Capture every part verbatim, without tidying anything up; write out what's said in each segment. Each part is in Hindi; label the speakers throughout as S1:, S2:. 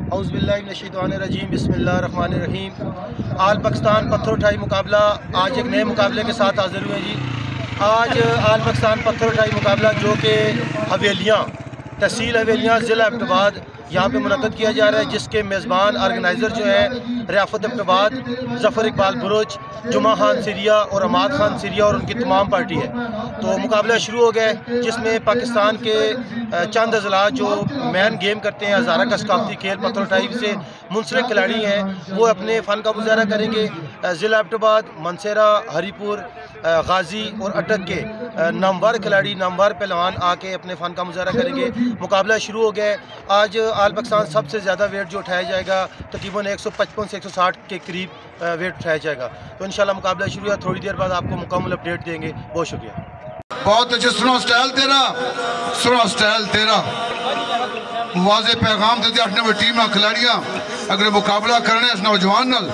S1: औज़ुबिल्लाहिमिनश्शैतानिर्रजीम बिस्मिल्लाहिर्रहमानिर्रहीम। आल पाकिस्तान पत्थर उठाई मुकाबला आज एक नए मुकाबले के साथ हाजिर हुए जी। आज आल पाकिस्तान पत्थर उठाई मुकाबला जो कि हवेलियाँ तहसील हवेलियाँ ज़िला एबटाबाद यहाँ पे मुनक़्क़द किया जा रहा है, जिसके मेज़बान ऑर्गेनाइज़र जो है रियाफ़त एबटाबाद, ज़फ़र इकबाल बुरुज, जुमा खान सिरिया और अमाद खान सिरिया और उनकी तमाम पार्टी है। तो मुकाबला शुरू हो गया है, जिसमें पाकिस्तान के चंद अज़ला जो मैन गेम करते हैं, हज़ारा का सकाफ़ती खेल पत्थर उठाई से मुंसलिक खिलाड़ी हैं, वो अपने फ़न का मुज़ाहरा करेंगे। ज़िला एबटाबाद, मनसेरा, हरीपुर, गाज़ी और अटक के नामवर खिलाड़ी, नामवर पहलवान आके अपने फ़न का मुज़ाहरा करेंगे। मुकाबला शुरू हो गया है। आज आल पाकिस्तान सबसे ज़्यादा वेट जो उठाया जाएगा तकरीबन एक सौ पचपन से एक सौ साठ के करीब वेट उठाया जाएगा। तो इंशाल्लाह मुकाबला शुरू है, थोड़ी देर बाद आपको मुकम्मल अपडेट देंगे। बहुत शुक्रिया।
S2: बहुत अच्छे सुना स्टाइल तेरा, सुना स्टाइल तेरा वाज़े पैगाम देते अठ नंबर टीम खिलाड़ियां अगर मुकाबला करने इस नौजवान नाल।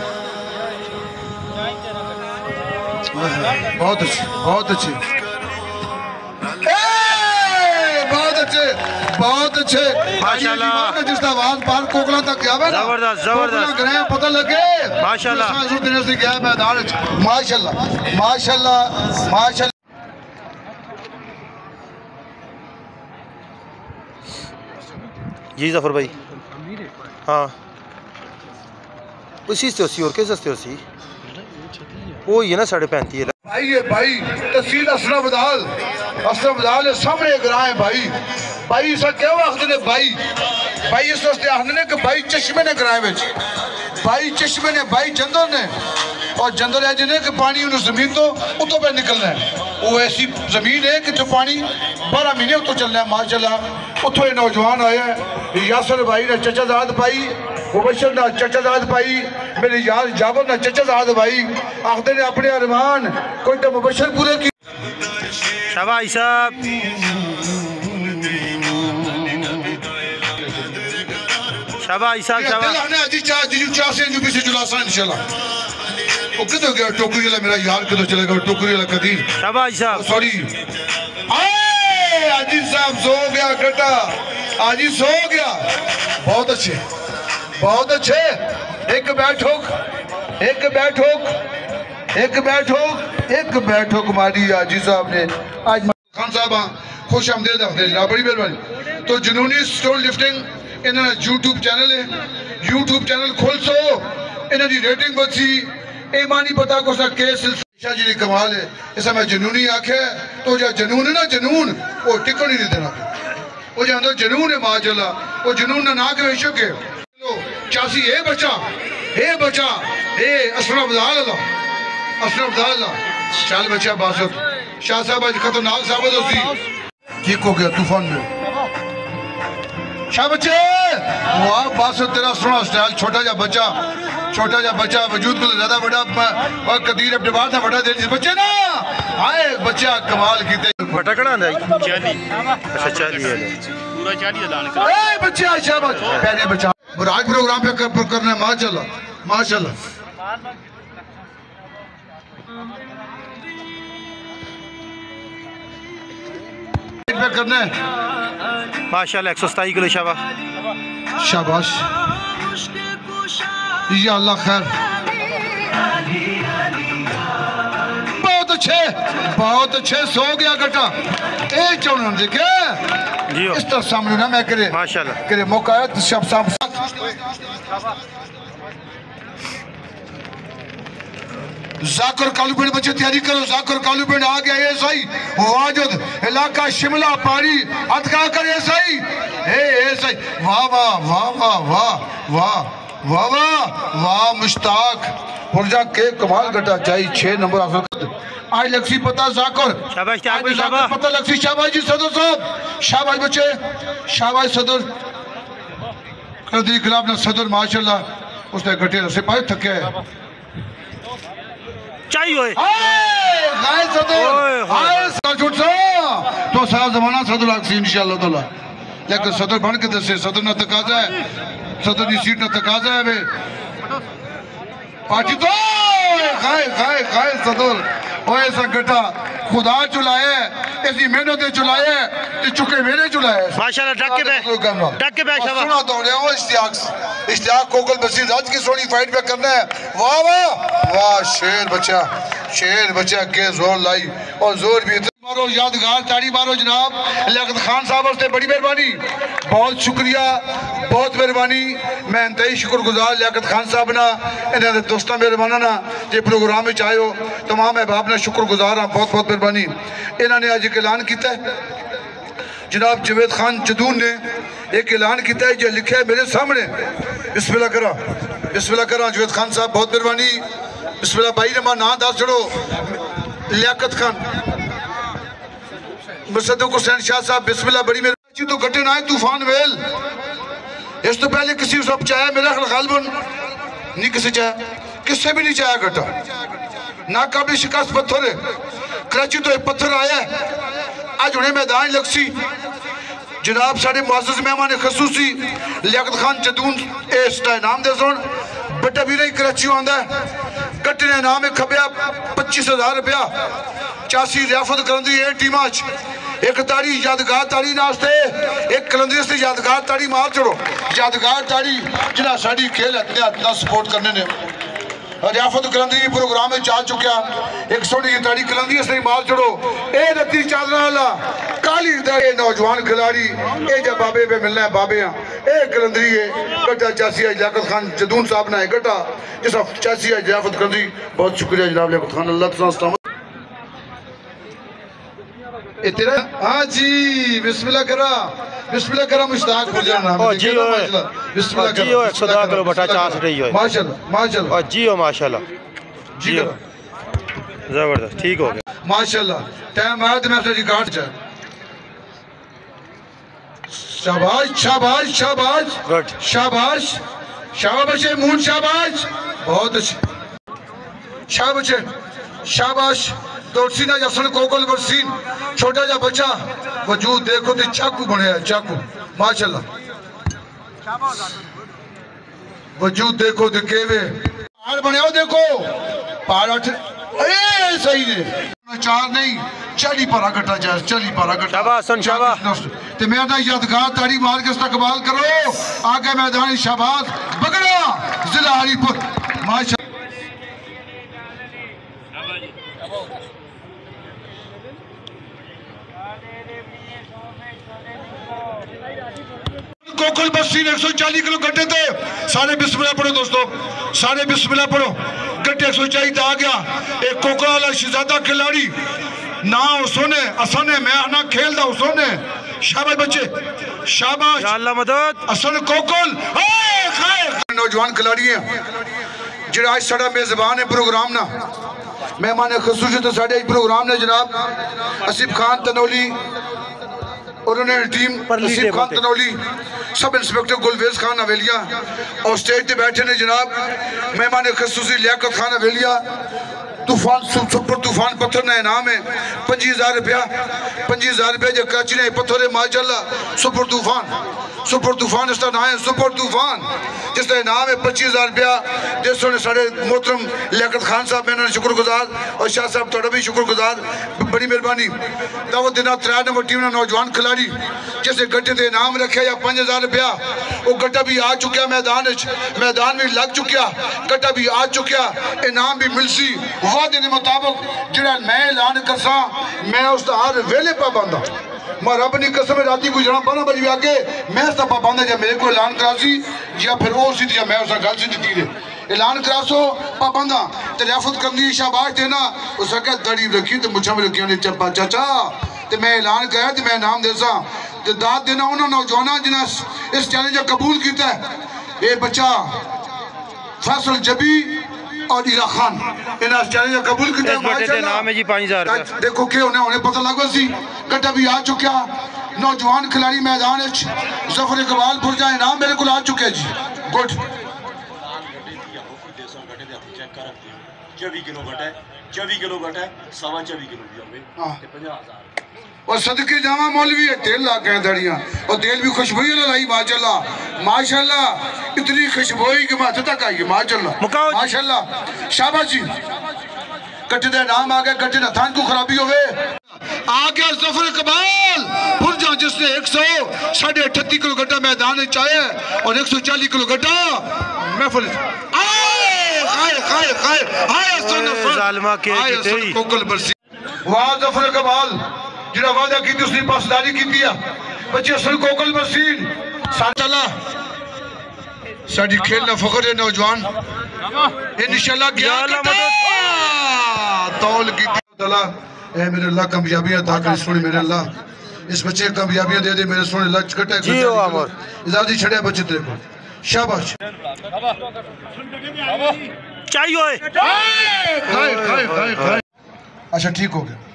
S2: बहुत अच्छे, बहुत अच्छे, बहुत अच्छे, बहुत अच्छे माशाल्लाह। जिस आवाज पार कोकला तक गया है ना,
S1: जबरदस्त जबरदस्त
S2: ग्रह पता लगे
S1: माशाल्लाह
S2: से गया मैदान माशाल्लाह माशाल्लाह माशाल्लाह।
S1: जी जफर भाई, हाँ उसी से उसी और किस हस्ते उसी वो ही है ना साढ़े पैंती है
S2: भाई है भाई तहसील असरा बदाल असरा बदाल सामने ग्रां है भाई। भाई इस क्या आखते ने भाई भाई इस वास्ते आखते ने कि भाई चश्मे ने ग्रां विच भाई चश्मे ने भाई जंदर ने और जंदर है जिन्हें कि पानी उन्हें जमीन तो उतों पे निकलना है। वो ऐसी जमीन है कि जो पानी बारह महीने उतों चलना है माशाल्लाह। उतों ये नौजवान आया है यासर भाई ने चचाजाद भाई, मुबशर ना चचाजाद भाई, मेरे यार जाबर ना चचाजाद भाई आखते ने अपने अरमान कोई तो मुबशर पूरे की।
S1: शाबाश साहब, शाबाश साहब, शाबाश।
S2: अजी चाह जी चाह से यूपी से जुलासा इंशाल्लाह। वो किधर गया टोकरी वाला मेरा यार, किधर चला गया टोकरी वाला कदीर।
S1: शाबाश साहब,
S2: सॉरी आजी साहब सो गया कटा, आजी सो गया। बहुत अच्छे, बहुत अच्छे। एक बैठक, एक बैठक, एक बैठक, एक बैठक मारी आजी साहब ने। आज खान साहब खुश आमदेद आखते जनाब, बड़ी मेहरबानी। तो जुनूनी स्टोन लिफ्टिंग इन्होंने यूट्यूब चैनल है, यूट्यूब चैनल खोल सो इन्हों की रेटिंग बची ए मानी पता को सा के सिलसिला जी कमाल है। इस मैं जनूनी आखे तो जो जनून है ना, जनून वो टिकन ही नहीं देना, वो जो अंदर जनून है माशाल्लाह, वो जनून ना के बेशक है। चासी ए बच्चा, ए बच्चा, ए असरा बदाल अल्लाह, असरा बदाल चल बच्चा बासत शाह साहब आज खतरनाक साबित होती ठीक हो गया तूफान में। शाह बच्चे वाह बासत तेरा सुना स्टाइल। छोटा जा बच्चा, छोटा जा बच्चा वजूद को ज्यादा बड़ा और कदीर अपने बात था बड़ा देर बच्चे ना आए बच्चा कमाल कीते।
S1: बटा कड़ा ना चाली, अच्छा चाली है पूरा चाली का दान कर।
S2: ए बच्चा शाबाश पहले बच्चा राज प्रोग्राम पे कर, करना है माशाल्लाह माशाल्लाह। पे करना है
S1: माशाल्लाह। एक सौ सताई किलो शाबाश
S2: शाबाश या अल्लाह खैर। बहुत अच्छे, बहुत अच्छे। सो गया गटा ए चौना देखे इस तरह सामने ना मैं करे
S1: माशाल्लाह
S2: करे मौका है तो सब सब जाकर कालूपेंड बच्चे तैयारी करो। जाकर कालूपेंड आ गया ये सही वाजुद इलाका शिमला पारी अतका कर ये सही ए ए सही। वाह वाह वाह वाह वाह वाह वाह वाह वाह मुश्ताक पुरजा के कमाल गटा चाहिए छह नंबर हासिल आज लक्सी पता जाकर
S1: शाबाश शाबाश
S2: पता लक्सी शाबाश जी सदर साहब शाबाश बच्चे शाबाश सदर कदी खिलाफ ना सदर माशाल्लाह उसने गटे से पाए थके
S1: चाहिए
S2: हाय सदर हाय सदर तो सारा जमाना सदर लक्सी इंशाल्लाह ताला। लेकिन सदर बन के दसे सदर ना तकाजा है, सदर की सीट ना तकाजा है वे पार्टी तो ओए खाए खाए खाए सदुर ओए सा गटा खुदा चुलाए ऐसी मेहनत चुलाए ते चुके मेरे चुलाए
S1: माशाल्लाह डक के पे डक के पे शाबाश
S2: सुना तो रहा हूं इश्तियाक इश्तियाक कोकल बसीर राज की सोनी फाइट पे करना है वाह वाह वाह शेर बच्चा शेर बच्चा के जोर लाई और जोर भी मारो यादगार ताड़ी मारो जनाब लियाकत खान साहब वास्ते बड़ी मेहरबानी बहुत शुक्रिया बहुत मेहरबानी मैं इंतहाई शुक्रगुजार लियाकत खान साहब ना इन्होंने दोस्तों मेहरबाना ना जे प्रोग्राम में आए हो तमाम अहबाब ने शुक्रगुजार हाँ बहुत बहुत मेहरबानी इन्होंने अज एक ऐलान किया जनाब जवेद खान जदून ने एक ऐलान किया जो लिखा है मेरे सामने बिस्मिल्लाह करा बिस्मिल्लाह करा जवेद खान साहब बहुत मेहरबानी बिस्मिल्लाह भाई ने मां ना दस छड़ो लियाकत खान मुसद्दक हुसैन शाह साहब बिस्मिल्लाह बड़ी मेहरबानी तो गट्टे ना तूफान वेल इस तो पहले किसी सब चाहे मेरा गालबन नहीं किसी चाहे किससे भी नहीं चाहे गट्टा ना काबिल शिकस्त पत्थर है कराची तो एक पत्थर आया आज उन्हें मैदान लगसी जनाब साढ़े मुअज़्ज़ज़ मेहमान खसूसी लियाकत खान जदून इस नाम दे सुन बटा भी नहीं कराची आंदा गट्टे ने नाम खबिया पच्चीस हजार रुपया चासी रियाफत करंदी है टीम एक ताड़ी यादगार ताड़ी नास्ते एक कलंदरी से यादगार ताड़ी मार चढ़ो यादगार ताड़ी जिन्हें साड़ी खेल इतने इतना सपोर्ट करने ने रियाफत कलंदरी प्रोग्राम में जा चुका एक सोनी ताड़ी कलंदरी से मार चढ़ो ए रत्ती चादरा वाला काली दे नौजवान खिलाड़ी ए जब बाबे पे मिलना है बाबे ए कलंदरी है गड्ढा चासी लियाकत खान जदून साहब ने गड्ढा जिस चासी रियाफत कलंदरी बहुत शुक्रिया जनाब लियाकत खान अल्लाह तेरा हाँ जी बिस्मिल्लाह करा बिस्मिल्लाह करा मुश्ताक हो जाना
S1: ओ जी ओ बिस्मिल्लाह जी ओ एक सौ दस किलो बटा चांस रही है
S2: माशाल्लाह माशाल्लाह
S1: ओ जी ओ माशाल्लाह जी ओ जबरदस्त ठीक हो गया
S2: माशाल्लाह टाइम आया तो मैं अपना रिकॉर्ड चाह शाबाश शाबाश शाबाश
S1: गुड
S2: शाबाश शाबाश मून शाबाश बहुत अच्छे शाबाश शाबाश तोड़सीना जसन कोकल बरसीन छोटा जा बच्चा वजूद देखो तो चाकू बने चाकू माशाल्लाह वजूद देखो तो केवे पहाड़ बने देखो पहाड़ ए सही ने चार नहीं चाली पारा गट्टा जा चाली पारा गट्टा
S1: शाबाश सन शाबाश
S2: ते मैं ना यादगार ताड़ी मार के इस्तकबाल करो आगे मैदान शाबाश बगड़ा जिला हरीपुर माशा कोकल बस्सी एक सौ चालीस किलो गड्ढे थे सारे बिस्मिल्लाह पढ़ो दोस्तों सारे बिस्मिल्लाह पढ़ो गड्ढे एक सौ चालीस आ गया एक कोकल वाला शहजादा खिलाड़ी ना उसने असने मैं ना खेलदा उसने शाबाश बच्चे शाबाश
S1: अल्लाह मदद
S2: असन कोकल नौजवान खिलाड़ी है जिहड़ा आज साडा मेजबान है प्रोग्राम ना मेहमान खसूसी तो साडे प्रोग्राम ने जनाब आसिफ खान तनौली और उन्होंने team Asif Khan Tanoli sub inspector गुलवेज Khan हवेलिया और स्टेज पे बैठे ने जनाब मेहमान खसूसी लियाकत खान हवेलिया तूफान सुपर तूफान पत्थर ना इनाम है पच्चीस हजार रुपया पच्चीस हजार रुपया जो कराची ने पत्थर है माशाल्लाह सुपर तूफान सुपर तूफान इसका नाम है सुपर तूफान जिसका इनाम है पच्चीस हजार रुपया जिसों ने साढ़े मोहतरम लियाकत खान साहब मैंने शुक्रगुजार और शाह साहब थोड़ा भी शुक्रगुजार बड़ी मेहरबानी दावत देना त्रै नंबर टीम ने नौजवान खिलाड़ी जिसे गड्ढे से इनाम रखे या पाँच हजार रुपया वो गड्ढा भी आ चुका मैदान मैदान भी लग चुका गड्ढा भी आ चुका इनाम भी मिलसी वादे के मुताबिक जिहड़ा मैं ऐलान करसा मैं उसका हर वेले पाबंद हाँ मैं रब की कसम राती गुजरा बारह बजे आके मैं उसका पाबंद है जब मेरे को ऐलान करा सी या फिर वो सी या मैं उसका गल सी दी रे ऐलान करा सो पाबंद हाँ तो रियाफत करनी शाबाश देना उसका क्या दड़ी रखी तो मुछा भी रखी ने चप्पा चाचा तो मैं ऐलान कराया तो मैं इनाम देसा तो दाद देना उन्होंने नौजवानों जिन्हें इस चैलेंज कबूल किया ये बच्चा फैसल जबी और इरा खान इन्हें चैलेंज कबूल किया देखो के उन्हें उन्हें पता लगा सी गड्ढा भी आ चुका नौजवान खिलाड़ी मैदान जफर इकबालपुर जा इनाम मेरे को आ चुके जी गुड
S3: चौबी किलो घट है, चौबी किलो घट है, सवा चौबी किलो भी होंगे ते पचास हजार।
S2: और सदके जावा मौलवी है तेल ला के दड़ियां और तेल भी खुशबू लाई माशाल्लाह माशाल्लाह इतनी खुशबू कि माथे तक आई माशाल्लाह माशाल्लाह शाबाश जी। कट्टे दे नाम आ गए, कट्टे ना थान को खराबी होवे आ गया जफर इकबाल पुरजा जिसने एक सौ साढ़े अठत्ती किलो गड्ढा मैदान में चाहे और एक सौ चालीस किलो गड्ढा महफिल कोकल बरसी। वाह जफर इकबाल जिहड़ा वादा की उसने पासदारी की बच्चे असल कोकल बरसीन चला साडी खेल ना फखर है नौजवान इंशाल्लाह क्या तौल की तला ए मेरे अल्लाह कामयाबियां अता कर सोने मेरे अल्लाह इस बच्चे कामयाबियां दे दे मेरे सोने लच कटे जी हो अमर इजाजत छड़े बच्चे तेरे को शाबाश
S4: चाहिए ओए
S2: खाए खाए खाए खाए अच्छा ठीक हो गया।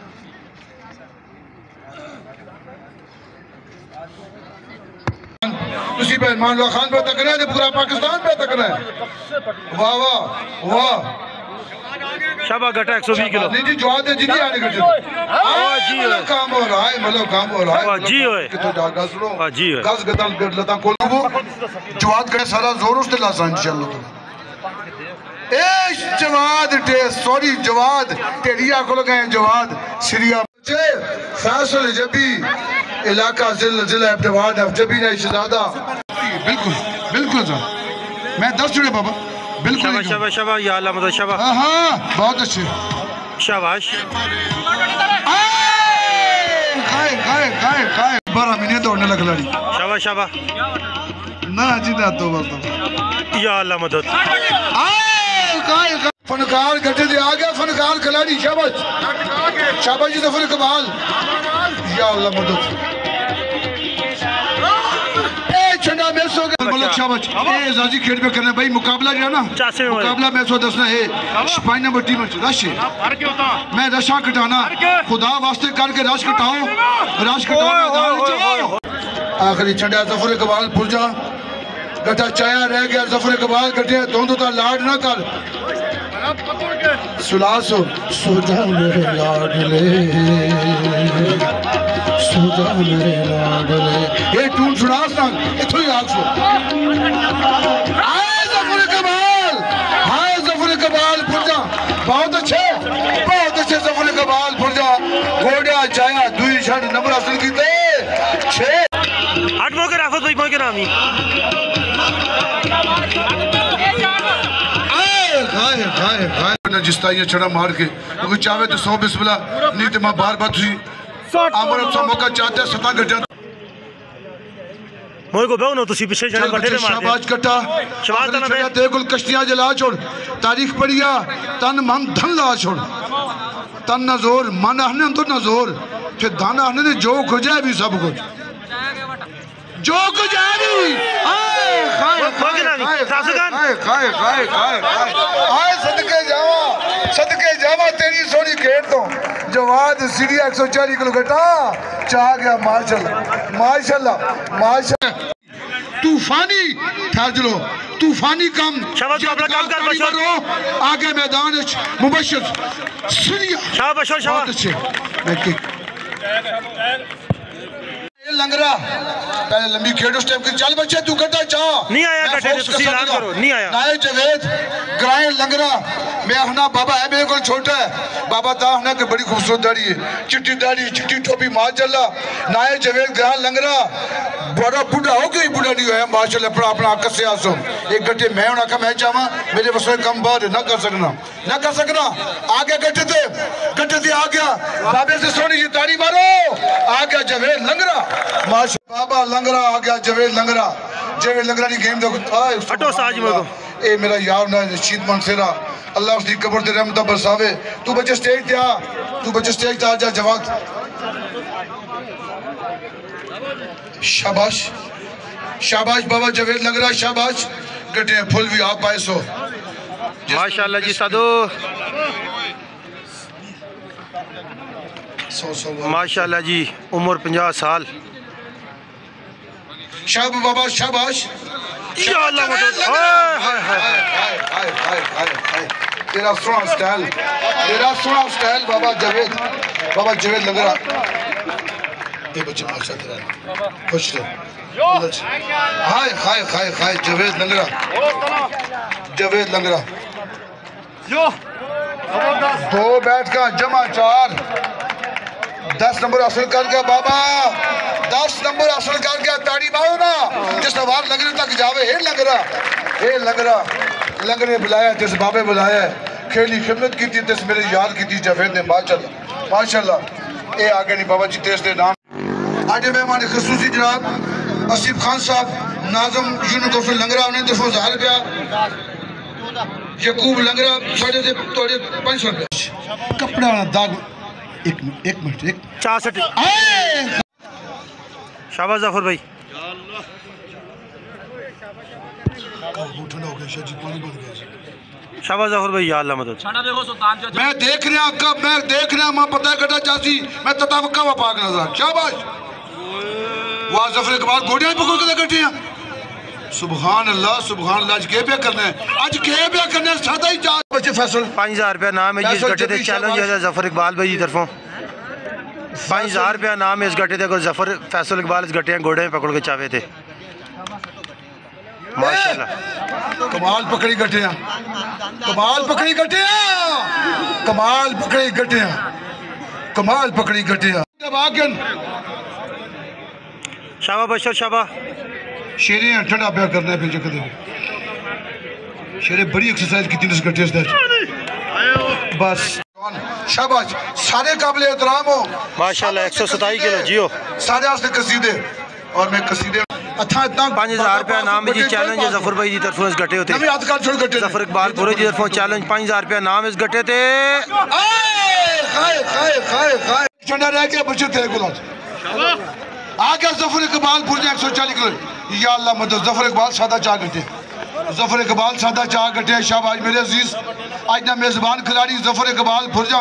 S2: तुसी मान लो खान पे तक रहे पूरा पाकिस्तान पे तक रहे वाह वाह वाह
S4: शाबा घटा एक सौ बीस किलो
S2: नहीं जी जवाब दे जी आने घटे हां जी काम हो रहा है मतलब काम हो रहा है
S4: जी ओए
S2: कितो जागा सुनो
S4: हां जी ओए
S2: गस गदल गद लता को जवाब करे सारा जोर उस ते लासा इंशाल्लाह ए जवाद टे सॉरी जवाद तेरिया को गए जवाद सिरिया बच्चे फैसल जबी इलाका जिला जिला अब्दवाद जबी ना शहजादा बिल्कुल बिल्कुल सर मैं दस जुड़े बाबा बिल्कुल
S4: शाबाश शाबाश शाबाश या अल्लाह मदद शाबाश
S2: हां हां बहुत अच्छे
S4: शाबाश
S2: खाए खाए खाए खाए बारह महीने दौड़ने लग लड़ी
S4: शाबाश शाबाश
S2: ना जी ना तो बात
S4: या अल्लाह मदद
S2: खाए फनकार गड्ढे दे आ गया फनकार खिलाड़ी शाबाश शाबाश जी जफर इकबाल या अल्लाह मदद छंडा मैं सो गया मलक शाबाश ए जाजी खेल में करना भाई मुकाबला जो है ना मुकाबला मैं सो दसना है सिपाही नंबर टीम में रश मैं रशा कटाना खुदा वास्ते करके रश कटाओ रश कटाओ मैदान जाओ आखिरी छंडा जफर इकबाल पुरजा गड्ढा चाया रह गया जफर इकबाल गड्ढे दोनों तो लाड ना कर सुलासो सुजा मेरे लाडले सुजा मेरे लाडले ये टून सुनास ना इथों ही आग सो हाय जफर इकबाल हाय जफर इकबाल पुरजा बहुत अच्छे बहुत अच्छे जफर इकबाल पुरजा घोड़ा चाया दुई छड़ नंबर हासिल कीते छह
S4: आठ मौके राफत भाई मौके नामी
S2: खाए खाए खाए जिस ताई छड़ा मार के क्योंकि चाहे तो सौ बिस्मिल्लाह नहीं तो मैं बार बार तुझी आमर अपना मौका चाहते सता गड्ढा
S4: मोए को बेओ नो तुसी पीछे चले गड्ढे में मार
S2: शाबाश कट्टा
S4: शाबाश तना बे
S2: ते कुल कश्तियां जला छोड़ तारीख पढ़िया तन मन धन ला छोड़ तन ना जोर मन हने तो ना जोर फिर धन हने जो खोजा भी सब कुछ जो कुछ है नहीं खाए खाए खाए खाए खाए खाए आए सदके जावा सदके जावा तेरी सोनी खेत तो जवाद सीढ़िया एक सौ चालीस किलो घटा चाह गया माशाल्लाह माशाल्लाह माशाल्लाह तूफानी ठहर चलो तूफानी काम
S4: शाबाश अपना काम कर बशर
S2: आगे मैदान मुबशर सीढ़िया
S4: शाबाश शाबाश
S2: अच्छे लंगरा पहले लंबी खेल उस टाइम की चल बच्चे तू करता चाह
S4: नहीं आया कटे तुसी ऐलान करो नहीं आया
S2: नाए जवेद ग्राए लंगरा मैं हना बाबा है मेरे को छोटा है बाबा ता हना के बड़ी खूबसूरत दाढ़ी है चिट्टी दाढ़ी चिट्टी टोपी माशाल्लाह नाए जवेद ग्राए लंगरा बड़ा बुढ़ा हो गई बुढ़ा नहीं होया माशाल्लाह अपना अपना आकस से आसो एक गट्टे मैं होना का मैं चाहवा मेरे बस कम बात ना कर सकना ना कर सकना आगे गट्टे थे गट्टे थे आ गया बाबे से सोनी जी ताड़ी मारो आ गया जवेद लंगरा माशा बाबा लंगरा आ गया जवेद लंगरा जवेद लंगरा की गेम देखो
S4: हटो साज मको
S2: ए मेरा यार ना रशीद मनसेरा अल्लाह उसकी कब्र ते रहमत बरसावे तू बच्चे स्टेज ते आ तू बच्चे स्टेज ते आ जा जवाब शाबाश शाबाश बाबा जवेद लंगरा शाबाश गड्ढे फुल भी आप पाए सो
S4: माशाल्लाह जी सादो
S2: सौ सौ
S4: माशाल्लाह जी उम्र पचास साल
S2: शाब बाबा शाबाश
S4: या अल्लाह मदद। हाय हाय हाय
S2: हाय हाय हाय हाय हाय तेरा सोना स्टाइल, तेरा सोना स्टाइल बाबा जावेद, बाबा जावेद लंगरा। ये बच्चे माशा तेरा खुश रहो। हाय हाय हाय हाय जावेद लंगरा, जावेद लंगरा। दो बैठ का जमा चार, दस नंबर हासिल कर गया बाबा, दस नंबर हासिल कर गया। ताड़ी मारो ना जिस वार लगने तक जावे। हे लग रहा, हे लग रहा, लगने बुलाया जिस बाबे बुलाया, खेली खिदमत की थी तिस मेरे याद की थी जावेद ने। माशाल्लाह माशाल्लाह। ये आगे नहीं बाबा जी तेज दे नाम। आज मेहमान खसूसी जनाब आसिफ खान साहब, नाजम यूनिवर्सिटी लंगरा, उन्हें दफो हजार रुपया, यकूब लंगरा साढ़े से थोड़े पाँच सौ रुपया। कपड़ा वाला दाग, एक एक मिनट एक
S4: चौसठ। शाबाश जफर भाई। शाबाश जफर भाई, या अल्लाह मदद।
S2: मैं देख रहा कब मैं देख रहा मैं पता कटा चाची मैं ततावक्का वा पाक नजर। शाबाश। वाह जफर इकबाल गोड़ियां पकड़ के कटे हैं। सुभान अल्लाह सुभान अल्लाह। आज के पे करना है, आज के पे करना है। सादा ही चार बच्चे फैसल
S4: पाँच हजार रुपया नाम है जी इस गट्टे ते। चैलेंज है जफर इकबाल भाई की तरफों। पाँच हजार रुपया नाम है इस गट्टे ते। जफर फैसल इकबाल इस गट्टे घोड़े में पकड़ के चावे थे। माशाल्लाह
S2: कमाल पकड़ी गट्टे, कमाल पकड़ी गट्टे, कमाल पकड़ी गट्टे, कमाल पकड़ी गट्टे।
S4: शाबा बशर शाबा।
S2: शेरे ठंडा प्यार करना है फिर चक्कर देंगे। शेरे बड़ी एक्सरसाइज की तीन घंटे से बस। शाबाश, सारे काबिल एहतराम हो
S4: माशाल्लाह। एक सौ सताईस किलो जियो
S2: सारे आस्ते कसीदे। और मैं कसीदे अच्छा इतना
S4: पाँच हजार रुपया नाम है जी। चैलेंज है जफर भाई की तरफों इस गट्टे होते।
S2: हाथ काट छोड़ गट्टे
S4: जफर इकबाल पूरे की तरफों चैलेंज पाँच हजार रुपया नाम इस गट्टे थे।
S2: खाए खाए खाए खाए ठंडा रह गया बच्चे तेरे गुलाब आ गया। जफर इकबाल पुरजा एक सौ चालीस किलो। या अल्लाह मदद। जफर इकबाल सादा चार गट्टे, जफर इकबाल सादा चार गट्टे। शाबाश मेरे अजीज। आज ना मेजबान खिलाड़ी जफर इकबाल पुरजा।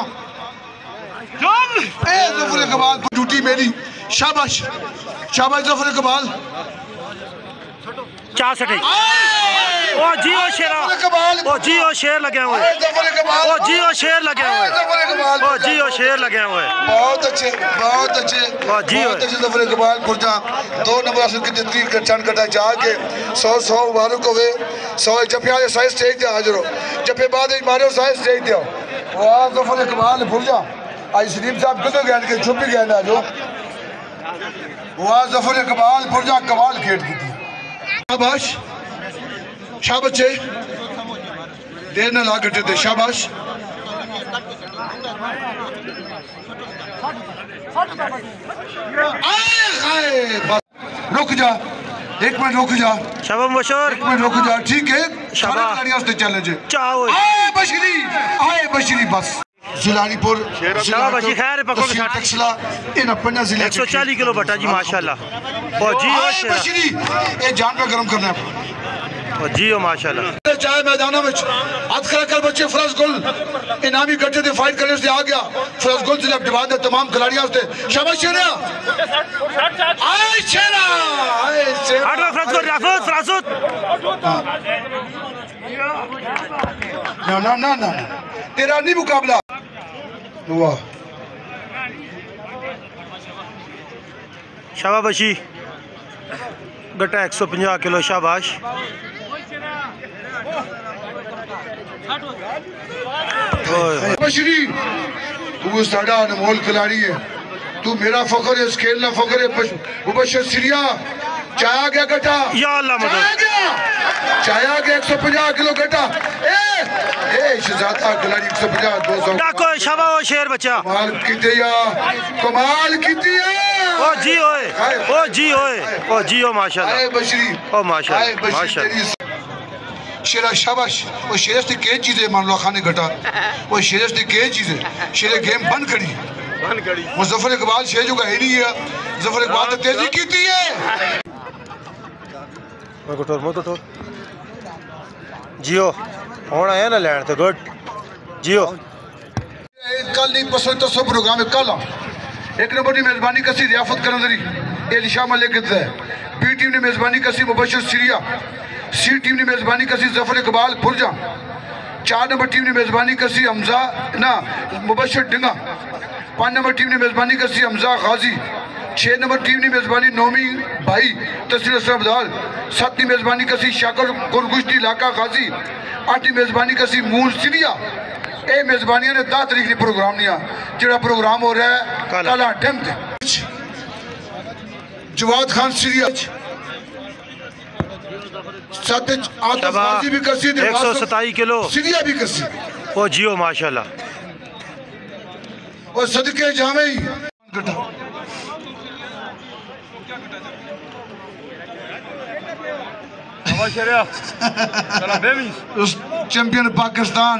S2: ए जफर इकबाल ड्यूटी मेरी। शाबाश शाबाश जफर इकबाल।
S4: चौसठ। ओ जी ओ शेरा, ओ जी ओ शेर लगे हुए, ओ जी ओ शेर लगे हुए, ओ जी ओ शेर लगे हुए।
S2: बहुत अच्छे बहुत अच्छे
S4: ओ जी
S2: बहुत अच्छे जफर इकबाल पुरजा। दो नंबर हासिल की तीन चंद कटा चाह के सौ सौ मुबारक होवे। सौ जफे आज साइज स्टेज ते हाजिर हो, जफे बाद मारो साइज स्टेज ते आओ। वाह जफर इकबाल पुरजा। आज सलीम साहब कितने गए के छुप ही गए ना जो। वाह जफर इकबाल पुरजा कमाल खेल की थी। शाबाश शाबाश बच्चे देर न ला गट्टे थे। शाबाश रुक जा एक मिनट रुक जा।
S4: शाबाश बशर
S2: एक मिनट रुक जा ठीक है।
S4: शाबाश
S2: चैलेंज है।
S4: चाओ
S2: आए बशरी आए बशरी बस। जिलानीपुर
S4: शाबाश खैर पकड़ के
S2: टक्सला इन पन्ना जिले
S4: एक सौ चालीस किलो बटा जी माशाल्लाह। ओ जी ओ शेरा
S2: बशरी ये जान पे गरम करना है।
S4: ओ जी ओ माशाल्लाह।
S2: चाहे मैदानों में हाथ खड़ा कर बच्चे फरज गुल इनामी गट्टे से फाइट करने से आ गया। फरज गुल जिले डिवाइड तमाम खिलाड़ियों से। शाबाश शेरा आए शेरा आए शेरा।
S4: हटो फरज गुल राफत फरासत।
S2: ना ना ना ना तेरा नहीं मुकाबला। वाह
S4: शाबाश बशी गट्टा एक सौ पचास किलो। शाबाश
S2: बशरी तू साडा अनमोल खिलाड़ी है, तू मेरा फखर है, इस खेल ना फखर है। मुबशर सिरिया चाया गया गट्टा।
S4: या अल्लाह मदद।
S2: चाया गया एक सौ पचास किलो गट्टा। ए ए शहजादा खिलाड़ी एक सौ पचास दो सौ
S4: डाको शाबाश शेर बच्चा।
S2: कमाल कीते या कमाल कीती है।
S4: ओ जी ओए ओ जी ओए ओ जी ओ माशाल्लाह।
S2: आए बशरी
S4: ओ माशाल्लाह माशाल्लाह।
S2: शेरा शाबाश। वो शेरस की के चीज़ है मान लो खाने घटा। वो शेरस की के चीज़ है। शेरे गेम बंद करी बंद करी। वो जफर इकबाल शेर जो है नहीं है। जफर इकबाल तो तेजी कीती है।
S4: मोटोर मोटोर जियो होना है ना लैंड तो गुड जियो।
S2: कल नहीं पसंद तो सब प्रोग्राम है कल एक नंबर की मेजबानी कसी रियाफत करंदरी एलिशा मलिक है। बी टीम ने मेजबानी कसी मुबशर सिरिया सी टीम ने मेजबानी कसी जफर इकबाल पुरजा। चार नंबर टीम ने मेजबानी कसी हमजा ना मुबशर डिंगा। पाँच नंबर टीम ने मेजबानी कसी हमजा गाजी। छः नंबर टीम ने मेजबानी नौमी भाई तस्वीर असरबदाल। सातवीं मेजबानी कसी शाकर गुरगुश्ती इलाका गाजी। आठवीं मेजबानी कसी मूल सिनिया। ये मेजबानियां ने दस तरीक की प्रोग्राम निया जो प्रोग्राम हो रहा है काला डैम ते। जवाद खान सीरिया भी कसी
S4: एक सौ सताई किलो
S2: सीरिया भी कसी
S4: ओ जियो माशाल्लाह
S2: और सदके जावे चैंपियन पाकिस्तान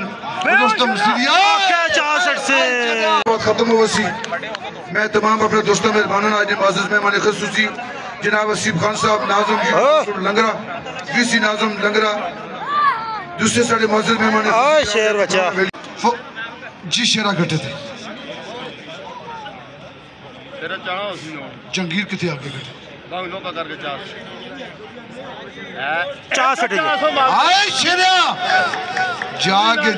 S2: खत्म हो वसी। मैं तमाम अपने दोस्तों मेहमानों आज माज़िज़ मेहमान ख़ुसूसी जनाब वसीम खान साहब नाज़म लंगरा वीसी नाज़म लंगरा दूसरे साढ़े माज़िज़ मेहमान
S4: शेर बचा
S2: जी शेरा घटे थे जंगीर कितने आगे घटे जाके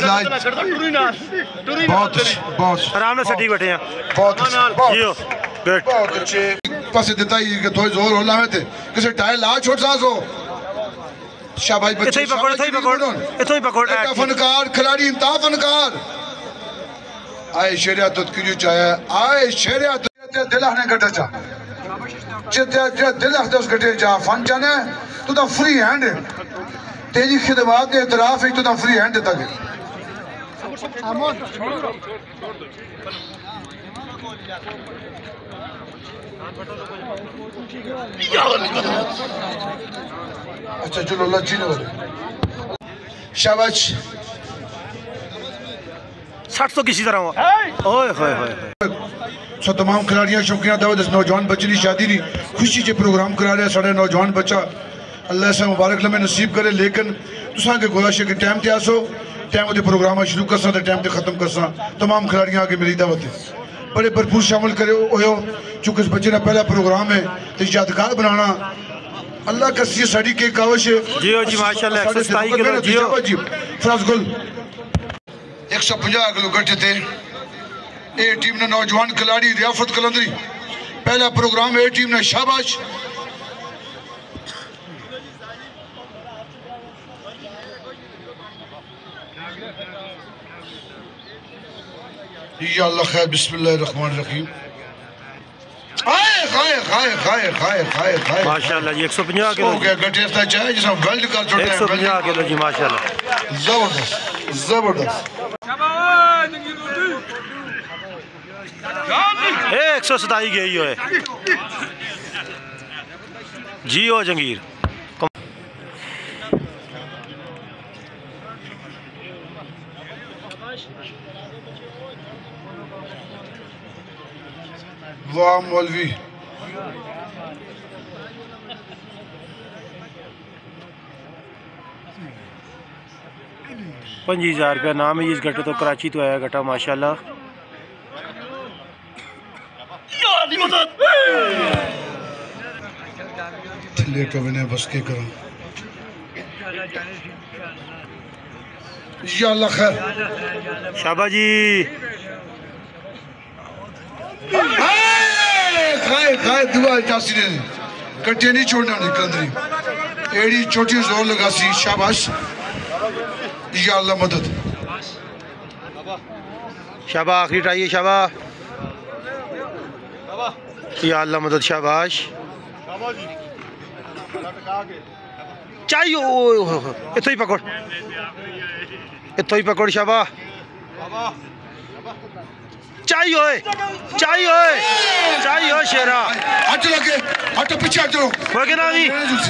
S2: बहुत बहुत
S4: आराम से सटी बैठे हैं
S2: बहुत
S4: बहुत
S2: अच्छे पासे देता ही कि थोड़ी जोर हो लावे थे किसी टायर ला छोड़ सास हो शाबाश बच्चे
S4: इथों ही पकड़ इथों ही पकड़ इथों ही पकड़
S2: फनकार खिलाड़ी इंता फनकार आए शेरिया तो क्यों चाहे आए शेरिया तो दिल ने घटा चा जिते दिल दस घटे जा फन जाने तू तो फ्री हैंड तेरी खिदमत के इतराफ है तू तो फ्री हैंड देता गया अच्छा चलो लच्छी ने बोले शाबाश
S4: साठ सौ किसी तरह हुआ ओए होए होए
S2: सो तमाम खिलाड़ियां शौकिया दावत नौजवान बच्चे की शादी की खुशी से प्रोग्राम करा रहे साढ़े नौजवान बच्चा अल्लाह से मुबारक लम्हे नसीब करे लेकिन तुसा के गुजारिश है कि टाइम ते आसो टाइम वो प्रोग्राम शुरू कर सा टाइम ते खत्म कर सा तमाम खिलाड़ियां आगे मेरी दावत है बड़े भरपूर शामिल करे हो चूंकि इस बच्चे का पहला प्रोग्राम है तो यादगार बनाना अल्लाह का सी साड़ी के कावश है
S4: जियो जी माशाल्लाह एक सौ सताई किलो जियो
S2: फराजगुल एक सौ पचास किलो गठे थे ए टीम ने नौजवान खिलाड़ी रियाफत कलंदरी पहला प्रोग्राम ए टीम ने शाबाश या अल्लाह खैर बिस्मिल्लाहिर्रहमानिर्रहीम आए खाए खाए खाए खाए खाए खाए
S4: माशाल्लाह जी एक सौ पचास किलो
S2: हो गया गठे सा चाहे जिसमें वेल्ड कर छोड़े
S4: एक सौ पचास किलो जी माशाल्लाह
S2: जबरदस्त जबरदस्त
S4: एक सौ सताई गई है जियो जंगीर
S2: वाह मौलवी
S4: पंजी हजार रुपया नाम है इस गट्टे तो कराची तो आया गट्टा माशाल्लाह
S2: लेट मैंने बस के करो या अल्लाह खैर
S4: शाबा जी
S2: खाए खाए दुआ चासी ने कट्टे नहीं छोड़ना नहीं कंदरी एड़ी छोटी जोर लगा सी शाबाश या अल्लाह मदद
S4: शाबा आखिरी ट्राई है शाबा या अल्लाह मदद शाबाश चाहिए इतो ही पकड़ इतो ही पकड़ शाबा चाहिए चाहिए चाहिए शेरा
S2: हट लगे हट पीछे हट लो
S4: वगैरह भी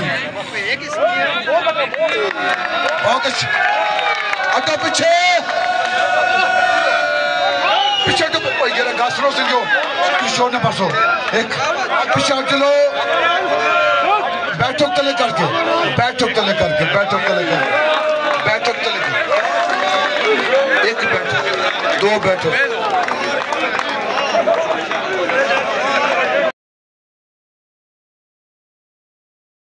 S2: बहुत अच्छे हटो पीछे पीछे हटो ये गासरों से जो किशोर ने परसों एक पीछे हट लो बैठक तले करके बैठक तले करके बैठक तले करके बैठक तले करके एक बैठक दो बैठक